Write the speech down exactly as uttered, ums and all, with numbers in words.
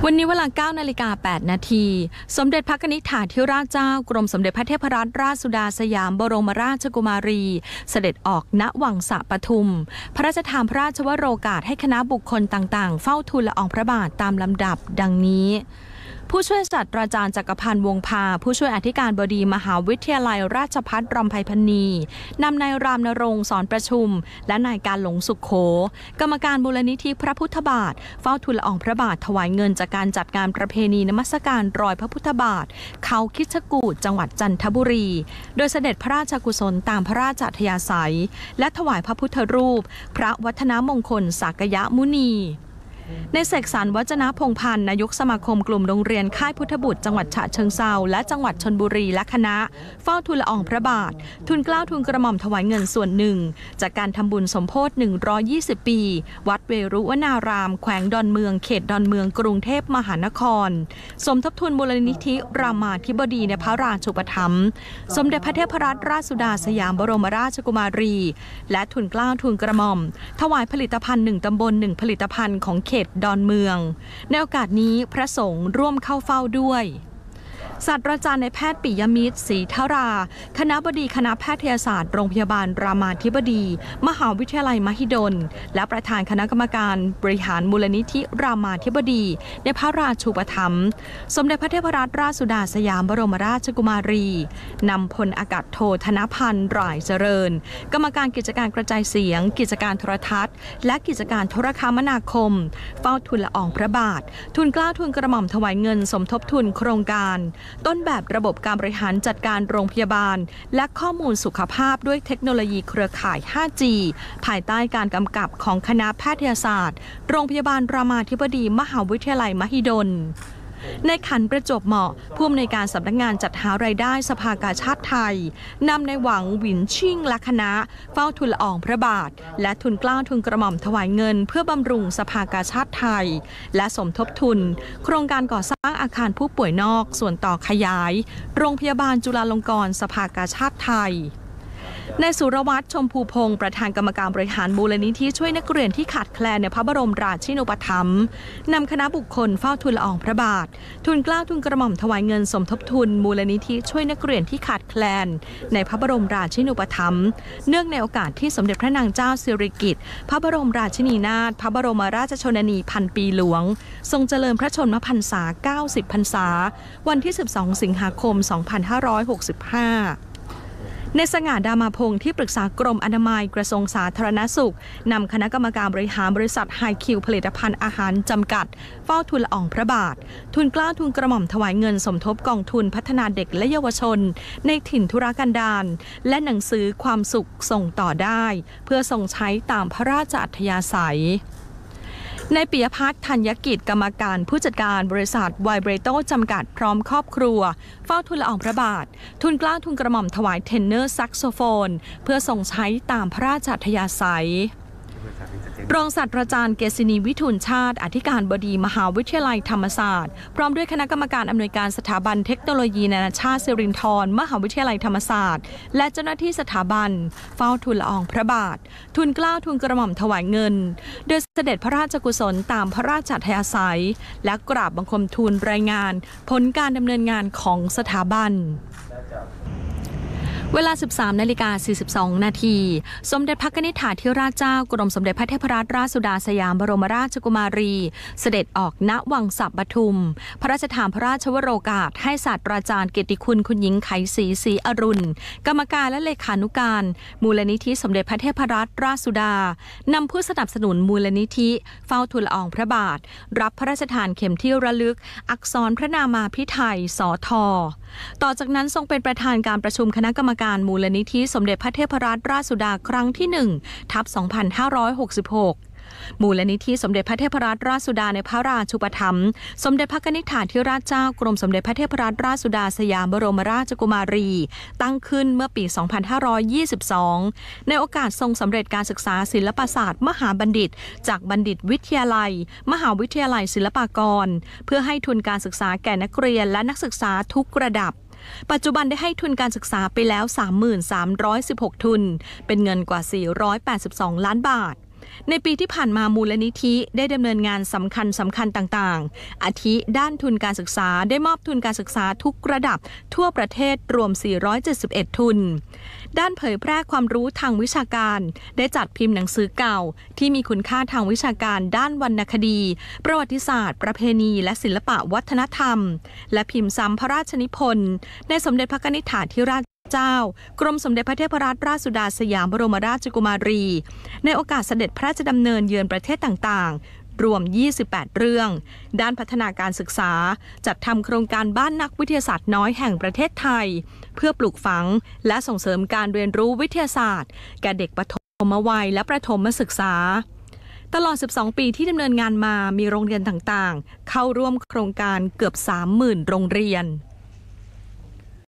วันนี้เวลา เก้านาฬิกาแปดนาทีสมเด็จพระนิธิถาธิราชเจ้ากรมสมเด็จพระเทพรัตนราชสุดาสยามบรมราชกุมารีเสด็จออกณวังสะปทุมพระราชทานพระราชวโรกาสให้คณะบุคคลต่างๆเฝ้าทูลละอองพระบาทตามลำดับดังนี้ผู้ช่วยศาสตราจารย์จักรพันธ์วงศ์พาผู้ช่วยอธิการบดีมหาวิทยาลัยราชภัฏรำไพพรรณีนำนายรามนรงค์สอนประชุมและนายการหลงสุขโขกรรมการมูลนิธิพระพุทธบาทเฝ้าทูลละอองพระบาทถวายเงินจากการจัดงานประเพณีนมัสการรอยพระพุทธบาทเขาคิชกูฏจังหวัดจันทบุรีโดยเสด็จพระราชกุศลตามพระราชอัธยาศัยและถวายพระพุทธรูปพระวัฒนมงคลสากยมุนีในเสกสรรวัจนะพงษ์พันธ์นายกสมาคมกลุ่มโรงเรียนค่ายพุทธบุตรจังหวัดฉะเชิงเทราและจังหวัดชลบุรีและคณะเฝ้าทูลละอองพระบาททูลเกล้าทูลกระหม่อมถวายเงินส่วนหนึ่งจากการทำบุญสมโภชหนึ่งร้อยยี่สิบปีวัดเวรุวนารามแขวงดอนเมืองเขตดอนเมืองกรุงเทพมหานครสมทบทุนมูลนิธิรามาธิบดีในพระราชูปถัมภ์สมเด็จพระเทพรัตนราชสุดาสยามบรมราชกุมารีและทูลเกล้าทูลกระหม่อมถวายผลิตภัณฑ์หนึ่งตำบลหนึ่งผลิตภัณฑ์ของเขตดอนเมืองในโอกาสนี้พระสงฆ์ร่วมเข้าเฝ้าด้วยศาสตราจารย์นายแพทย์ปิยมิตรศรีธราคณบดีคณะแพทยศาสตร์โรงพยาบาลรามาธิบดีมหาวิทยาลัยมหิดลและประธานคณะกรรมการบริหารมูลนิธิรามาธิบดีในพระราชูปถัมภ์สมเด็จพระเทพรัตนราชสุดาสยามบรมราชกุมารีนำพลอากาศโทธนพันธ์หร่ายเจริญกรรมการกิจการกระจายเสียงกิจการโทรทัศน์และกิจการโทรคมนาคมเฝ้าทูลละอองพระบาททูลเกล้าทูลกระหม่อมถวายเงินสมทบทุนโครงการต้นแบบระบบการบริหารจัดการโรงพยาบาลและข้อมูลสุขภาพด้วยเทคโนโลยีเครือข่าย ห้าจี ภายใต้การกำกับของคณะแพทยศาสตร์โรงพยาบาลรามาธิบดีมหาวิทยาลัยมหิดลในขันประจวบเหมาะผู้อำนวยการสำนักงานจัดหารายได้สภากาชาดไทยนำในหวังหวินชิ่งและคณะเฝ้าทูลละอองพระบาทและทูลเกล้าทูลกระหม่อมถวายเงินเพื่อบำรุงสภากาชาดไทยและสมทบทุนโครงการก่อสร้างอาคารผู้ป่วยนอกส่วนต่อขยายโรงพยาบาลจุฬาลงกรณ์สภากาชาดไทยนายสุรวัตรชมพูพงศ์ประธานกรรมการบริหารมูลนิธิช่วยนักเรียนที่ขาดแคลนในพระบรมราชินูปถัมภ์นำคณะบุคคลเฝ้าทูลละอองพระบาททูลเกล้าทูลกระหม่อมถวายเงินสมทบทุนมูลนิธิช่วยนักเรียนที่ขาดแคลนในพระบรมราชินูปถัมภ์เนื่องในโอกาสที่สมเด็จพระนางเจ้าสิริกิติ์พระบรมราชินีนาถพระบรมราชชนนีพันปีหลวงทรงเจริญพระชนมพรรษาเก้าสิบพรรษาวันที่สิบสองสิงหาคมสองพันห้าร้อยหกสิบห้าในสง่าดามาพงศ์ที่ปรึกษากรมอนามัยกระทรวงสาธารณสุขนำคณะกรรมการบริหารบริษัทไฮคิวผลิตภัณฑ์อาหารจำกัดเฝ้าทูลละอองพระบาททูลเกล้าทูลกระหม่อมถวายเงินสมทบกองทุนพัฒนาเด็กและเยาวชนในถิ่นธุรกันดารและหนังสือความสุขส่งต่อได้เพื่อส่งใช้ตามพระราชอัธยาศัยในปิยพัฒน์ธัญกิจกรรมการผู้จัดการบริษัทไวเบรโตจำกัดพร้อมครอบครัวเฝ้าทูลละอองพระบาททูลเกล้าทูลกระหม่อมถวายเทนเนอร์แซกโซโฟนเพื่อส่งใช้ตามพระราชอัธยาศัยรองศาสตราจารย์เกษินีวิทูลชาติอธิการบดีมหาวิทยาลัยธรรมศาสตร์พร้อมด้วยคณะกรรมการอำนวยการสถาบันเทคโนโลยีนานาชาติสิรินธรมหาวิทยาลัยธรรมศาสตร์และเจ้าหน้าที่สถาบันเฝ้าทูลละอองพระบาททูลเกล้าทูลกระหม่อมถวายเงินโดยเสด็จพระราชกุศลตามพระราชอัธยาศัยและกราบบังคมทูลรายงานผลการดำเนินงานของสถาบันเวลา สิบสามนาฬิกาสี่สิบสองนาทีสมเด็จพระนิธิถาธิราชเจ้ากรมสมเด็จพระเทพรัตนราชสุดาสยามบรมราชกุมารีเสด็จออกณวังสะปทุมพระราชทานพระราชวโรกาสให้ศาสตราจารย์เกียรติคุณคุณหญิงไขศรีศรีอรุณกรรมการและเลขานุการมูลนิธิสมเด็จพระเทพรัตนราชสุดานำผู้สนับสนุนมูลนิธิเฝ้าทูลละอองพระบาทรับพระราชทานเข็มที่ระลึกอักษรพระนามาภิไธยสท.ต่อจากนั้นทรงเป็นประธานการประชุมคณะกรรมการมูลนิธิสมเด็จพระเทพรัตนราชสุดาครั้งที่หนึ่งทับสองพันห้าร้อยหกสิบหกมูลนิธิสมเด็จพระเทพรัตนราชสุดาในพระราชูปถัมภ์สมเด็จพระนิธิถาธิราชเจ้ากรมสมเด็จพระเทพรัตนราชสุดาสยามบรมราชกุมารีตั้งขึ้นเมื่อปีสองพันห้าร้อยยี่สิบสองในโอกาสทรงสำเร็จการศึกษาศิลปศาสตร์มหาบัณฑิตจากบัณฑิตวิทยาลัยมหาวิทยาลัยศิลปากรเพื่อให้ทุนการศึกษาแก่นักเรียนและนักศึกษาทุกระดับปัจจุบันได้ให้ทุนการศึกษาไปแล้ว สามหมื่นสามร้อยสิบหก ทุนเป็นเงินกว่าสี่ร้อยแปดสิบสองล้านบาทในปีที่ผ่านมามูลนิธิได้ดำเนินงานสำคัญสำคัญต่างๆอาทิด้านทุนการศึกษาได้มอบทุนการศึกษาทุกระดับทั่วประเทศรวมสี่ร้อยเจ็ดสิบเอ็ดทุนด้านเผยแพร่ความรู้ทางวิชาการได้จัดพิมพ์หนังสือเก่าที่มีคุณค่าทางวิชาการด้านวรรณคดีประวัติศาสตร์ประเพณีและศิลปะวัฒนธรรมและพิมพ์ซ้ำพระราชนิพนธ์ในสมเด็จพระนิธิถาธิราชเจ้ากรมสมเด็จพระเทพรัตนราชสุดาสยามบรมราชกุมารีในโอกาสเสด็จพระราชดำเนินเยือนประเทศต่างๆรวมยี่สิบแปดเรื่องด้านพัฒนาการศึกษาจัดทำโครงการบ้านนักวิทยาศาสตร์น้อยแห่งประเทศไทยเพื่อปลูกฝังและส่งเสริมการเรียนรู้วิทยาศาสตร์แก่เด็กปฐมวัยและประถมศึกษาตลอดสิบสองปีที่ดำเนินงานมามีโรงเรียนต่างๆเข้าร่วมโครงการเกือบ สามหมื่น โรงเรียน